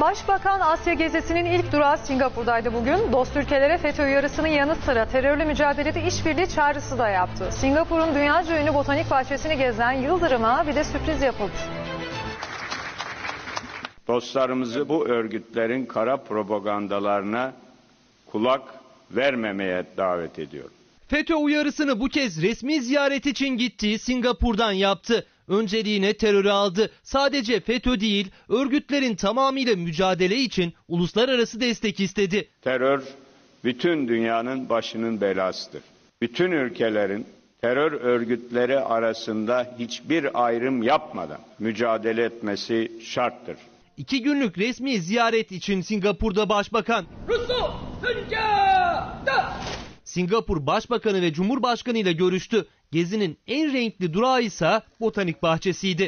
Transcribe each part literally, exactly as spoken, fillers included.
Başbakan Asya gezisinin ilk durağı Singapur'daydı bugün. Dost ülkelere FETÖ uyarısının yanı sıra terörle mücadelede işbirliği çağrısı da yaptı. Singapur'un dünyaca ünlü botanik bahçesini gezen Yıldırım'a bir de sürpriz yapıldı. Dostlarımızı bu örgütlerin kara propagandalarına kulak vermemeye davet ediyorum. FETÖ uyarısını bu kez resmi ziyaret için gittiği Singapur'dan yaptı. Önceliğine terörü aldı. Sadece FETÖ değil, örgütlerin tamamıyla mücadele için uluslararası destek istedi. Terör bütün dünyanın başının belasıdır. Bütün ülkelerin terör örgütleri arasında hiçbir ayrım yapmadan mücadele etmesi şarttır. İki günlük resmi ziyaret için Singapur'da Başbakan Singapur Başbakanı ve Cumhurbaşkanı ile görüştü. Gezinin en renkli durağı ise botanik bahçesiydi.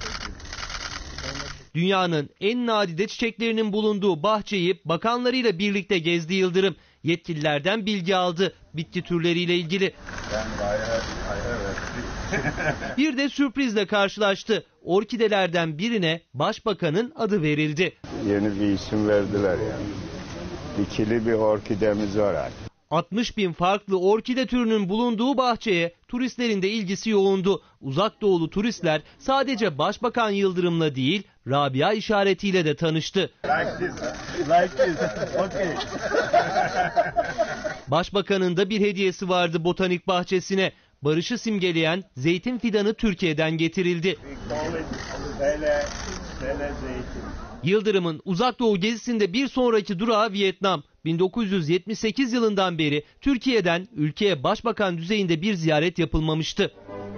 Dünyanın en nadide çiçeklerinin bulunduğu bahçeyi bakanlarıyla birlikte gezdi Yıldırım. Yetkililerden bilgi aldı bitki türleriyle ilgili. Bir de sürprizle karşılaştı. Orkidelerden birine başbakanın adı verildi. Yeni bir isim verdiler yani. İkili bir orkidemiz var artık. altmış bin farklı orkide türünün bulunduğu bahçeye turistlerin de ilgisi yoğundu. Uzak doğulu turistler sadece Başbakan Yıldırım'la değil, Rabia işaretiyle de tanıştı. Like this, like this. Okay. Başbakanın da bir hediyesi vardı botanik bahçesine. Barışı simgeleyen zeytin fidanı Türkiye'den getirildi. Yıldırım'ın Uzak Doğu gezisinde bir sonraki durağı Vietnam. bin dokuz yüz yetmiş sekiz yılından beri Türkiye'den ülkeye başbakan düzeyinde bir ziyaret yapılmamıştı.